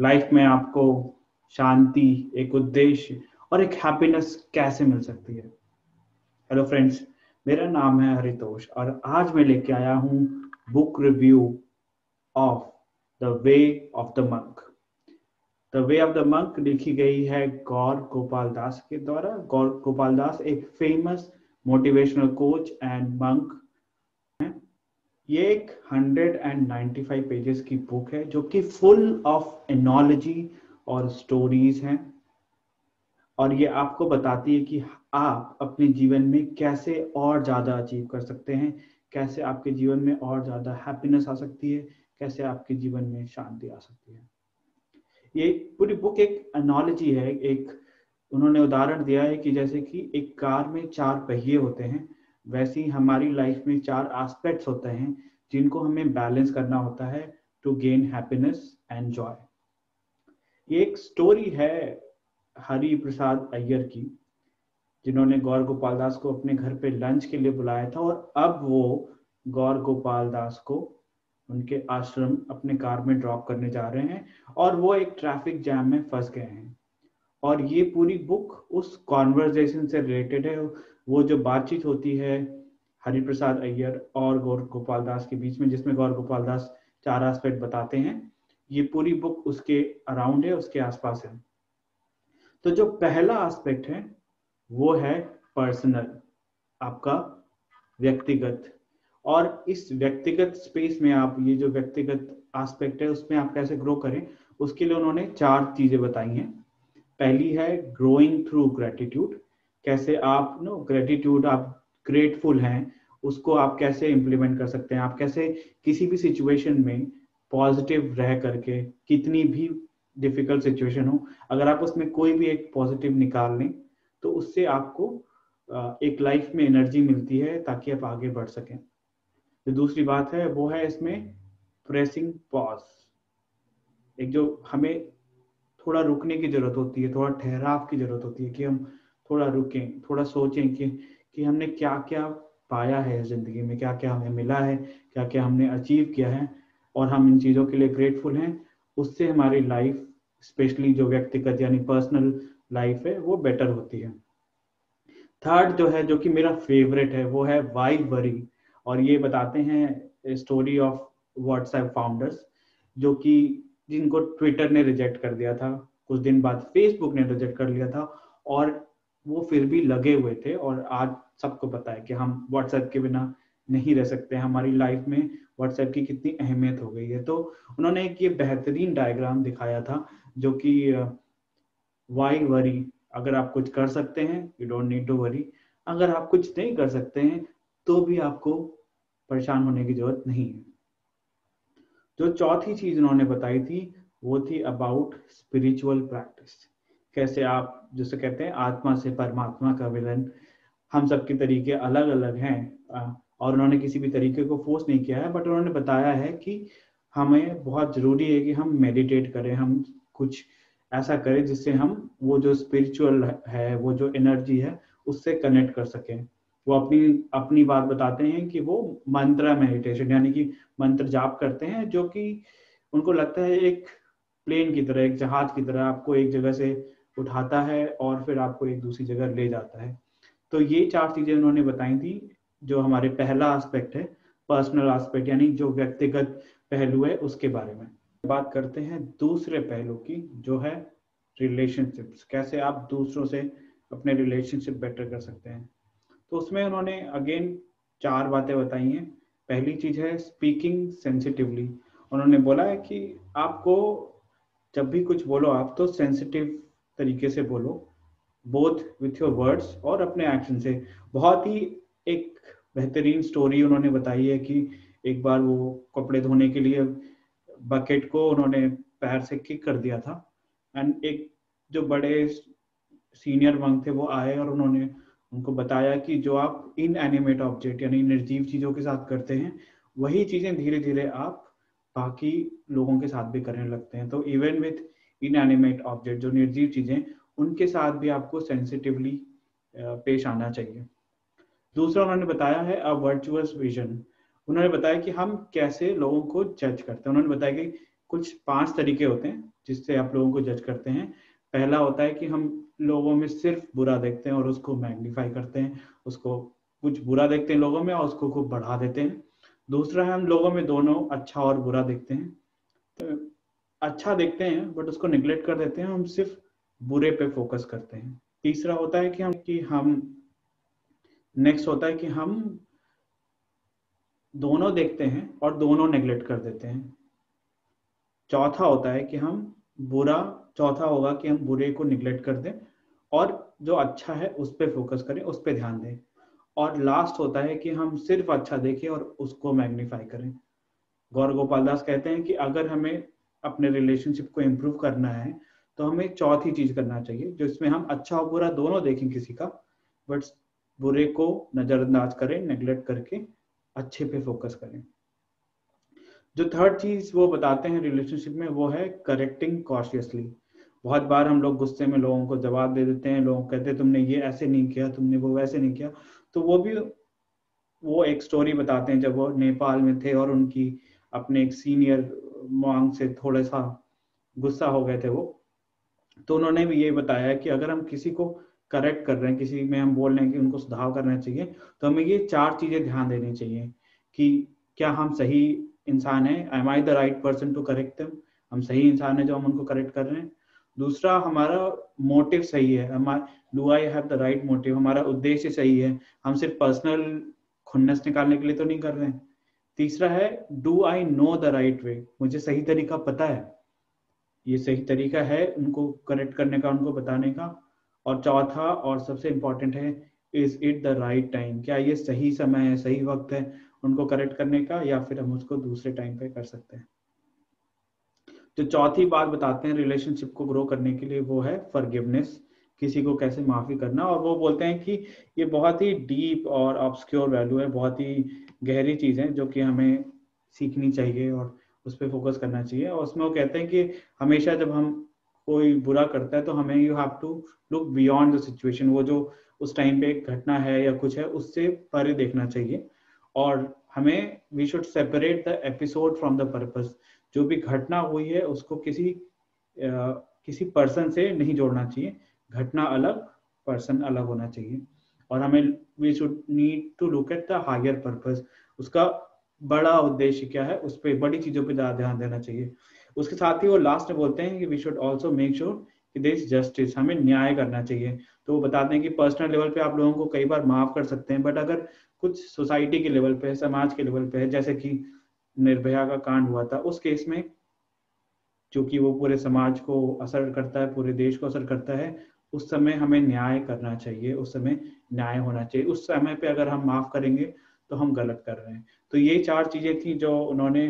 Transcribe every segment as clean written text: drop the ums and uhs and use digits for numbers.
Life में आपको शांति, एक उद्देश्य और एक हैप्पीनेस कैसे मिल सकती है। हेलो फ्रेंड्स, मेरा नाम है हरितोष और आज मैं लेके आया हूँ book review of the way of the monk. The way of the monk लिखी गई है गौर गोपाल दास के द्वारा। गौर गोपाल दास एक famous motivational coach and monk. ये एक 195 पेजेस की बुक है जो कि फुल ऑफ एनोलॉजी और स्टोरीज हैं, और ये आपको बताती है कि आप अपने जीवन में कैसे और ज़्यादा अचीव कर सकते हैं, कैसे आपके जीवन में और ज़्यादा हैप्पीनेस आ सकती है, कैसे आपके जीवन में शांति आ सकती है। ये पूरी बुक एक एनोलॉजी है। एक उन्होंने उदाहरण दिया है कि जैसे कि एक कार में 4 पहिए होते हैं, वैसे ही हमारी लाइफ में 4 एस्पेक्ट्स होते हैं जिनको हमें बैलेंस करना होता है to gain happiness and joy. ये एक स्टोरी है हरि प्रसाद अय्यर की, जिन्होंने गौर गोपाल दास को अपने घर पे लंच के लिए बुलाया था, और अब वो गौर गोपाल दास को उनके आश्रम अपने कार में ड्रॉप करने जा रहे हैं, और वो एक ट्रैफिक जैम में फंस गए हैं। और ये पूरी बुक उस कॉन्वर्जेशन से रिलेटेड है, वो जो बातचीत होती है हरि प्रसाद अय्यर और गौर गोपाल दास के बीच में, जिसमें गौर गोपाल दास 4 एस्पेक्ट बताते हैं। ये पूरी बुक उसके अराउंड है, उसके आसपास है। तो जो पहला एस्पेक्ट है वो है पर्सनल, आपका व्यक्तिगत। और इस व्यक्तिगत स्पेस में आप ये जो व्यक्तिगत एस्पेक्ट है उसमें आप कैसे ग्रो करें, उसके लिए उन्होंने 4 चीजें बताई हैं। पहली है ग्रोइंग थ्रू ग्रेटिट्यूड। कैसे आप ग्रेटिट्यूड, आप ग्रेटफुल हैं, उसको आप कैसे इंप्लीमेंट कर सकते हैं। आप कैसे किसी भी सिचुएशन में पॉजिटिव रह करके, कितनी भी डिफिकल्ट सिचुएशन हो, अगर आप उसमें कोई भी एक पॉजिटिव निकाल लें तो उससे आपको एक लाइफ में एनर्जी मिलती है ताकि आप आगे बढ़ सकें। जो दूसरी बात है वो है इसमें प्रेसिंग पॉज। एक जो हमें थोड़ा रुकने की जरूरत होती है, थोड़ा ठहराव की जरूरत होती है, कि हम थोड़ा रुकें, थोड़ा सोचें कि हमने क्या क्या पाया है जिंदगी में, क्या क्या हमें मिला है, क्या क्या हमने अचीव किया है, और हम इन चीज़ों के लिए ग्रेटफुल हैं। उससे हमारी लाइफ, स्पेशली जो व्यक्तिगत यानी पर्सनल लाइफ है, वो बेटर होती है। थर्ड जो है, जो कि मेरा फेवरेट है, वो है वाई वरी। और ये बताते हैं स्टोरी ऑफ व्हाट्सएप फाउंडर्स, जो कि जिनको ट्विटर ने रिजेक्ट कर दिया था, कुछ दिन बाद फेसबुक ने रिजेक्ट कर लिया था, और वो फिर भी लगे हुए थे। और आज सबको पता है कि हम व्हाट्सएप के बिना नहीं रह सकते, हमारी लाइफ में व्हाट्सएप की कितनी अहमियत हो गई है। तो उन्होंने एक ये बेहतरीन डायग्राम दिखाया था, जो कि वाई वरी, अगर आप कुछ कर सकते हैं you don't need to worry, अगर आप कुछ नहीं कर सकते हैं तो भी आपको परेशान होने की जरूरत नहीं है। जो चौथी चीज उन्होंने बताई थी वो थी अबाउट स्पिरिचुअल प्रैक्टिस। कैसे आप, जैसे कहते हैं आत्मा से परमात्मा का मिलन, हम सबके तरीके अलग अलग हैं, और उन्होंने किसी भी तरीके को फोर्स नहीं किया है, बट उन्होंने बताया है कि हमें बहुत जरूरी है कि हम मेडिटेट करें, हम कुछ ऐसा करें जिससे हम वो जो स्पिरिचुअल है, वो जो एनर्जी है, उससे कनेक्ट कर सकें। वो अपनी अपनी बात बताते हैं कि वो मंत्र मेडिटेशन यानी कि मंत्र जाप करते हैं, जो कि उनको लगता है एक प्लेन की तरह, एक जहाज की तरह आपको एक जगह से उठाता है और फिर आपको एक दूसरी जगह ले जाता है। तो ये 4 चीजें उन्होंने बताई थी। जो हमारे पहला एस्पेक्ट है पर्सनल एस्पेक्ट, यानी जो व्यक्तिगत पहलू है, उसके बारे में बात करते हैं। दूसरे पहलू की जो है रिलेशनशिप्स, कैसे आप दूसरों से अपने रिलेशनशिप बेटर कर सकते हैं। तो उसमें उन्होंने अगेन 4 बातें बताई हैं। पहली चीज है स्पीकिंग सेंसिटिवली। उन्होंने बोला है कि आपको जब भी कुछ बोलो आप तो सेंसिटिव तरीके से बोलो, बोथ विथ योर वर्ड्स और अपने एक्शन से। बहुत ही एक बेहतरीन स्टोरी उन्होंने बताई है कि एक बार वो कपड़े धोने के लिए बकेट को उन्होंने पैर से किक कर दिया था, एंड एक जो बड़े सीनियर मंक थे वो आए और उन्होंने उनको बताया कि जो आप इनएनिमेट ऑब्जेक्ट यानी निर्जीव चीजों के साथ करते हैं, वही चीजें धीरे धीरे आप बाकी लोगों के साथ भी करने लगते हैं। तो इवन विथ इनएनिमेट ऑब्जेक्ट, जो निर्जीव चीजें, उनके साथ भी आपको सेंसिटिवली पेश आना चाहिए। दूसरा उन्होंने बताया है अ वर्चुअस विजन। उन्होंने बताया कि हम कैसे लोगों को जज करते हैं। उन्होंने बताया कि कुछ 5 तरीके होते हैं जिससे आप लोगों को जज करते हैं। पहला होता है कि हम लोगों में सिर्फ बुरा देखते हैं और उसको मैग्नीफाई करते हैं, उसको कुछ बुरा देखते हैं लोगों में और उसको खूब बढ़ा देते हैं। दूसरा है हम लोगों में दोनों अच्छा और बुरा देखते हैं, तो अच्छा देखते हैं बट उसको निगलेक्ट कर देते हैं, हम सिर्फ बुरे पे फोकस करते हैं। तीसरा होता है कि हम नेक्स्ट होता है कि हम दोनों देखते हैं और दोनों नेगलेक्ट कर देते हैं। चौथा होता है कि हम बुरा चौथा होगा कि हम बुरे को निगलेक्ट कर दें और जो अच्छा है उस पर फोकस करें, उस पर ध्यान दें। और लास्ट होता है कि हम सिर्फ अच्छा देखें और उसको मैग्नीफाई करें। गौर गोपाल दास कहते हैं कि अगर हमें अपने रिलेशनशिप को इम्प्रूव करना है तो हमें चौथी चीज करना चाहिए, जिसमें हम अच्छा और बुरा दोनों देखें किसी का, बट बुरे को नजरअंदाज करें, नेग्लेक्ट करके अच्छे पे फोकस करें। जो थर्ड चीज वो बताते हैं रिलेशनशिप में, वो है करेक्टिंग कॉशियसली। बहुत बार हम लोग गुस्से में लोगों को जवाब दे देते हैं, लोग कहते हैं तुमने ये ऐसे नहीं किया, तुमने वो वैसे नहीं किया। तो वो एक स्टोरी बताते हैं जब वो नेपाल में थे और उनकी अपने एक सीनियर मॉन्क से थोड़ा सा गुस्सा हो गए थे वो। तो उन्होंने भी ये बताया कि अगर हम किसी को करेक्ट कर रहे हैं, किसी में हम बोल रहे हैं कि उनको सुधार करना चाहिए, तो हमें ये चार चीजें ध्यान देनी चाहिए कि क्या हम सही इंसान हैं, am I the right person to correct them, हम सही इंसान है जो हम उनको करेक्ट कर रहे हैं। दूसरा, हमारा मोटिव सही है, हमारा do I have the right motive, हमारा उद्देश्य सही है, हम सिर्फ पर्सनल खुन्नस निकालने के लिए तो नहीं कर रहे हैं। तीसरा है do I know the right way, मुझे सही तरीका पता है, ये सही तरीका है उनको करेक्ट करने का, उनको बताने का। और चौथा और सबसे इम्पोर्टेंट है, is it the right time, क्या ये सही समय है, सही वक्त है उनको करेक्ट करने का, या फिर हम उसको दूसरे टाइम पे कर सकते हैं। जो चौथी बात बताते हैं रिलेशनशिप को ग्रो करने के लिए, वो है फॉरगिवनेस, किसी को कैसे माफी करना। और वो बोलते हैं कि ये बहुत ही डीप और ऑब्सक्योर वैल्यू है, बहुत ही गहरी चीज है जो कि हमें सीखनी चाहिए और उस पर फोकस करना चाहिए। और उसमें वो कहते हैं कि हमेशा जब हम कोई बुरा करता है तो हमें you have to look beyond the situation, वो जो उस टाइम पे एक घटना है या कुछ है उससे परे देखना चाहिए। और हमें we should separate the episode from the purpose, जो भी घटना हुई है उसको किसी पर्सन से नहीं जोड़ना चाहिए, घटना अलग, पर्सन अलग होना चाहिए। और हमें we should need to look at the higher purpose, उसका बड़ा उद्देश्य क्या है, उस पर बड़ी चीजों पर ज्यादा ध्यान देना चाहिए। उसके साथ ही वो लास्ट में बोलते हैं कि we should also make sure कि देयर इज जस्टिस, हमें न्याय करना चाहिए। तो वो बताते हैं कि पर्सनल लेवल पे आप लोगों को कई बार माफ कर सकते हैं, बट अगर कुछ सोसाइटी के लेवल पे है, समाज के लेवल पे है, जैसे कि निर्भया का कांड हुआ था, उस केस में क्योंकि वो पूरे समाज को असर करता है, पूरे देश को असर करता है, उस समय हमें न्याय करना चाहिए, उस समय न्याय होना चाहिए। उस समय पे अगर हम माफ करेंगे तो हम गलत कर रहे हैं। तो ये चार चीजें थी जो उन्होंने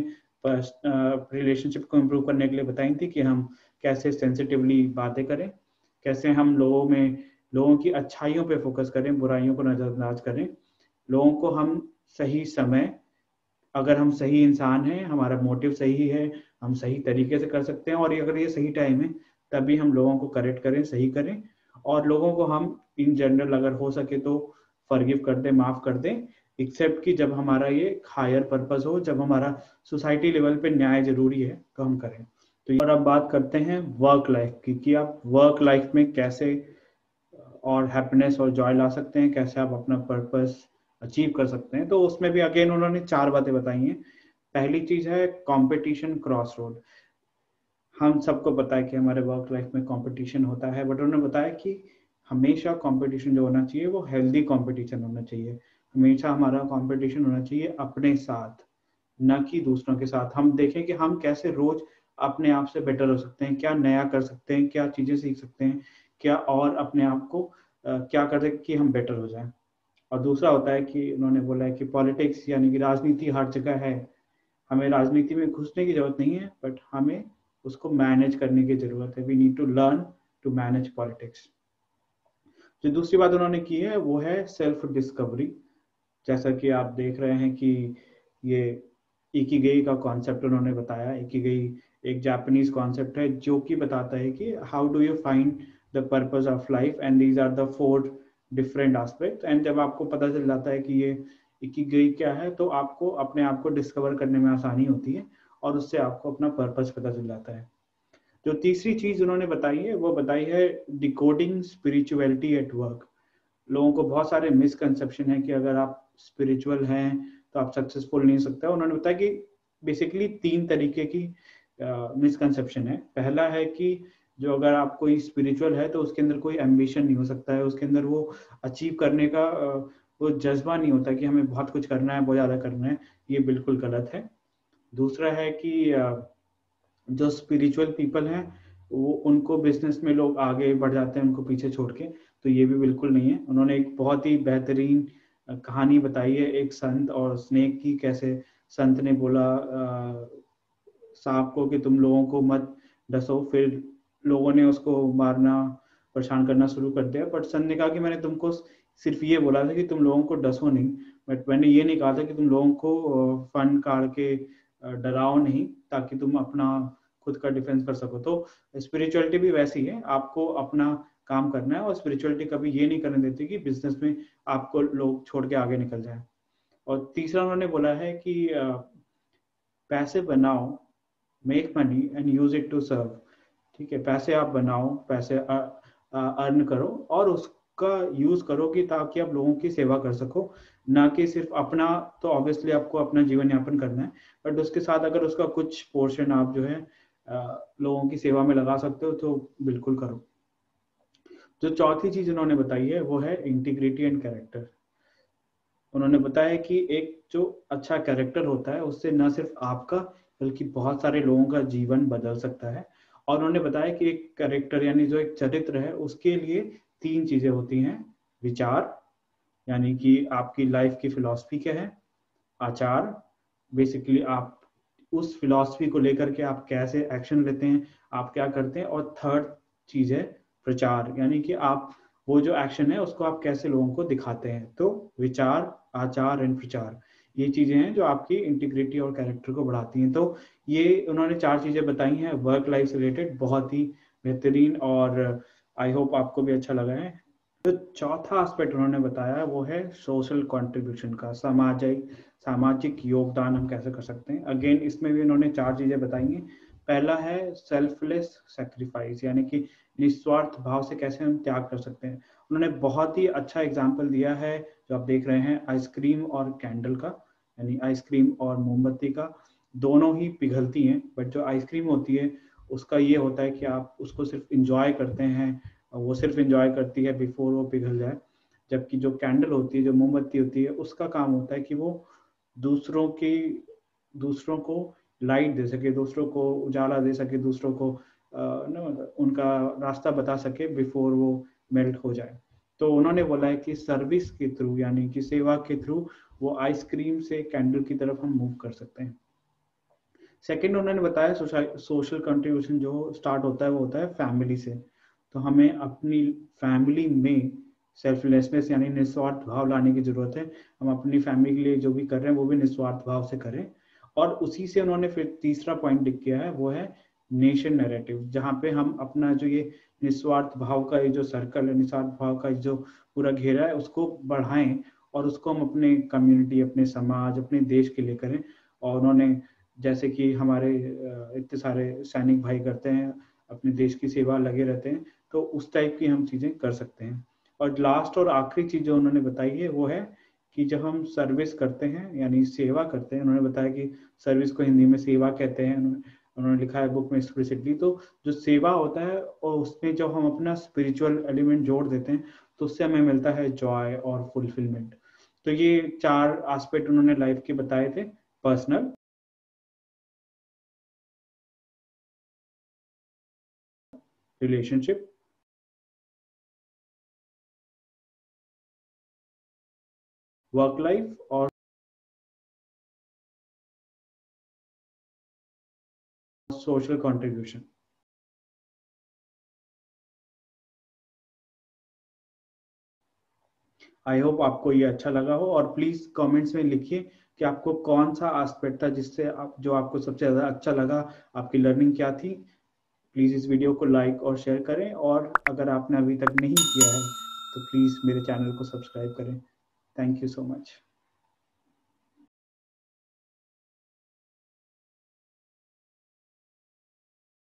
रिलेशनशिप को इम्प्रूव करने के लिए बताई थी, कि हम कैसे सेंसिटिवली बातें करें, कैसे हम लोगों की अच्छाइयों पे फोकस करें, बुराइयों को नजरअंदाज करें, लोगों को हम सही समय, अगर हम सही इंसान हैं, हमारा मोटिव सही है, हम सही तरीके से कर सकते हैं, और अगर ये सही टाइम है तभी हम लोगों को करेक्ट करें, सही करें। और लोगों को हम इन जनरल अगर हो सके तो फॉरगिव कर दें, माफ कर दें, एक्सेप्ट कि जब हमारा ये हायर पर्पस हो, जब हमारा सोसाइटी लेवल पे न्याय जरूरी है तो हम करें। तो और अब बात करते हैं वर्क लाइफ की, कि आप वर्क लाइफ में कैसे और हैप्पीनेस और जॉय ला सकते हैं, कैसे आप अपना पर्पस अचीव कर सकते हैं। तो उसमें भी अगेन उन्होंने चार बातें बताई हैं। पहली चीज है कंपटीशन क्रॉस रोड। हम सबको पता है कि हमारे वर्क लाइफ में कंपटीशन होता है, बट उन्होंने बताया कि हमेशा कंपटीशन जो होना चाहिए वो हेल्दी कंपटीशन होना चाहिए। हमेशा हमारा कंपटीशन होना चाहिए अपने साथ, न कि दूसरों के साथ। हम देखें कि हम कैसे रोज अपने आप से बेटर हो सकते हैं, क्या नया कर सकते हैं, क्या चीजें सीख सकते हैं, क्या और अपने आप को क्या कर सकते कि हम बेटर हो जाएं। और दूसरा होता है कि उन्होंने बोला है कि पॉलिटिक्स यानी कि राजनीति हर जगह है, हमें राजनीति में घुसने की जरूरत नहीं है, बट हमें उसको मैनेज करने की जरूरत है। We need to learn to manage politics. जो दूसरी बात उन्होंने की है वो है सेल्फ डिस्कवरी। जैसा कि आप देख रहे हैं कि ये इकिगाई का कॉन्सेप्ट उन्होंने बताया। इकिगाई एक जापानीज कॉन्सेप्ट है जो कि बताता है कि how do you find the purpose of life, and these are the 4 different aspect. And जब आपको पता चल जाता है कि ये इकिगाई क्या है, तो आपको अपने आप को डिस्कवर करने में आसानी होती है और उससे आपको अपना पर्पस पता चल जाता है। जो तीसरी चीज उन्होंने बताई है वो बताई है डिकोडिंग स्पिरिचुअलिटी एट वर्क। लोगों को बहुत सारे मिसकंसेप्शन है कि अगर आप स्पिरिचुअल हैं तो आप सक्सेसफुल नहीं हो सकते। उन्होंने बताया कि बेसिकली 3 तरीके की मिसकंसेप्शन है। पहला है कि जो अगर आप कोई स्पिरिचुअल है तो उसके अंदर कोई एम्बिशन नहीं हो सकता है, उसके अंदर वो अचीव करने का वो जज्बा नहीं होता कि हमें बहुत कुछ करना है, बहुत ज़्यादा करना है। ये बिल्कुल गलत है। दूसरा है कि जो स्पिरिचुअल पीपल हैं वो उनको बिजनेस में लोग आगे बढ़ जाते हैं उनको पीछे छोड़ के, तो ये भी बिल्कुल नहीं है। उन्होंने एक बहुत ही बेहतरीन कहानी बताई है एक संत और स्नेक की। कैसे संत ने बोला सांप को कि तुम लोगों को मत डसो, फिर लोगों ने उसको मारना परेशान करना शुरू कर दिया। बट संत ने कहा कि मैंने तुमको सिर्फ ये बोला था कि तुम लोगों को डसो नहीं, बट मैंने ये नहीं कहा था कि तुम लोगों को फन काट के डराओ नहीं, ताकि तुम अपना खुद का डिफेंस कर सको। तो स्पिरिचुअलिटी भी वैसी है, आपको अपना काम करना है, और स्पिरिचुअलिटी कभी ये नहीं करने देती कि बिजनेस में आपको लोग छोड़ के आगे निकल जाए। और तीसरा उन्होंने बोला है कि पैसे बनाओ, make money and use it to serve. ठीक है, पैसे आप बनाओ, पैसे अर्न करो और उसका यूज करो कि ताकि आप लोगों की सेवा कर सको, ना कि सिर्फ अपना। तो ऑब्वियसली आपको अपना जीवन यापन करना है, बट उसके साथ अगर उसका कुछ पोर्शन आप जो है लोगों की सेवा में लगा सकते हो तो बिल्कुल करो। जो चौथी चीज उन्होंने बताई है वो है इंटीग्रिटी एंड कैरेक्टर। उन्होंने बताया कि एक जो अच्छा कैरेक्टर होता है उससे न सिर्फ आपका बल्कि बहुत सारे लोगों का जीवन बदल सकता है। और उन्होंने बताया कि एक कैरेक्टर यानी जो एक चरित्र है उसके लिए 3 चीजें होती हैं। विचार, यानी कि आपकी लाइफ की फिलॉसफी क्या है। आचार, बेसिकली आप उस फिलॉसफी को लेकर के आप कैसे एक्शन लेते हैं, आप क्या करते हैं। और थर्ड चीज है प्रचार, यानी कि आप वो जो एक्शन है उसको आप कैसे लोगों को दिखाते हैं। तो विचार, आचार एंड प्रचार, ये चीजें हैं जो आपकी इंटीग्रिटी और कैरेक्टर को बढ़ाती हैं। तो ये उन्होंने 4 चीजें बताई हैं वर्क लाइफ से रिलेटेड, बहुत ही बेहतरीन, और आई होप आपको भी अच्छा लगा है। जो चौथा एस्पेक्ट उन्होंने बताया वो है सोशल कंट्रीब्यूशन का, सामाजिक योगदान हम कैसे कर सकते हैं। अगेन इसमें भी उन्होंने 4 चीजें बताई हैं। पहला है सेल्फलेस सेक्रीफाइस, यानी कि निस्वार्थ भाव से कैसे हम त्याग कर सकते हैं। उन्होंने बहुत ही अच्छा एग्जाम्पल दिया है, जो आप देख रहे हैं आइसक्रीम और कैंडल का, यानी आइसक्रीम और मोमबत्ती का। दोनों ही पिघलती हैं, बट जो आइसक्रीम होती है उसका ये होता है कि आप उसको सिर्फ इंजॉय करते हैं, वो सिर्फ इंजॉय करती है बिफोर वो पिघल जाए। जबकि जो कैंडल होती है, जो मोमबत्ती होती है, उसका काम होता है कि वो दूसरों को लाइट दे सके, दूसरों को उजाला दे सके, दूसरों को उनका रास्ता बता सके बिफोर वो मेल्ट हो जाए। तो उन्होंने बोला है कि सर्विस के थ्रू, यानी कि सेवा के थ्रू, वो आइसक्रीम से कैंडल की तरफ हम मूव कर सकते हैं। सेकंड उन्होंने बताया सोशल कंट्रीब्यूशन जो स्टार्ट होता है वो होता है फैमिली से। तो हमें अपनी फैमिली में सेल्फलेसनेस यानी निस्वार्थ भाव लाने की जरूरत है। हम अपनी फैमिली के लिए जो भी कर रहे हैं वो भी निस्वार्थ भाव से करें। और उसी से उन्होंने फिर तीसरा पॉइंट लिख किया है, वो है नेशन नैरेटिव, जहाँ पे हम अपना जो ये निस्वार्थ भाव का ये जो सर्कल है, निस्वार्थ भाव का जो पूरा घेरा है उसको बढ़ाएं, और उसको हम अपने कम्युनिटी, अपने समाज, अपने देश के लिए करें। और उन्होंने जैसे कि हमारे इतने सारे सैनिक भाई करते हैं, अपने देश की सेवा लगे रहते हैं, तो उस टाइप की हम चीजें कर सकते हैं। और लास्ट और आखिरी चीज जो उन्होंने बताई है वो है कि जब हम सर्विस करते हैं यानी सेवा करते हैं, उन्होंने बताया कि सर्विस को हिंदी में सेवा कहते हैं, उन्होंने लिखा है बुक में एक्सप्लिसिटली। तो जो सेवा होता है और उसमें जब हम अपना स्पिरिचुअल एलिमेंट जोड़ देते हैं तो उससे हमें मिलता है जॉय और फुलफिलमेंट। तो ये 4 एस्पेक्ट उन्होंने लाइफ के बताए थे। पर्सनल, रिलेशनशिप, वर्क लाइफ और सोशल कंट्रीब्यूशन। आई होप आपको ये अच्छा लगा हो, और प्लीज कमेंट्स में लिखिए कि आपको कौन सा एस्पेक्ट था जिससे आप जो आपको सबसे ज्यादा अच्छा लगा, आपकी लर्निंग क्या थी। प्लीज इस वीडियो को लाइक और शेयर करें, और अगर आपने अभी तक नहीं किया है तो प्लीज मेरे चैनल को सब्सक्राइब करें। Thank you so much.